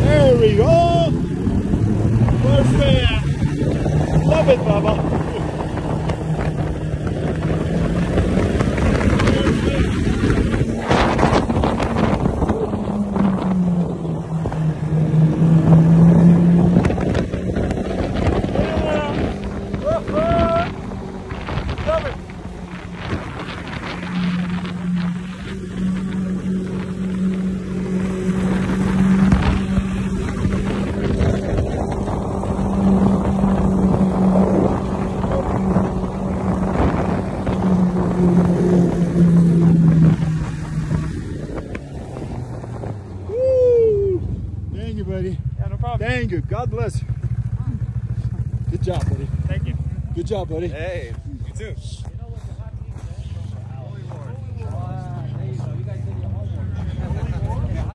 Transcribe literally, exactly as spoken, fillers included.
There we go. Perfect. Love it, Bubba. Thank you, buddy. Yeah, no problem. Thank you. God bless you. Good job, buddy. Thank you. Good job, buddy. Hey, you too.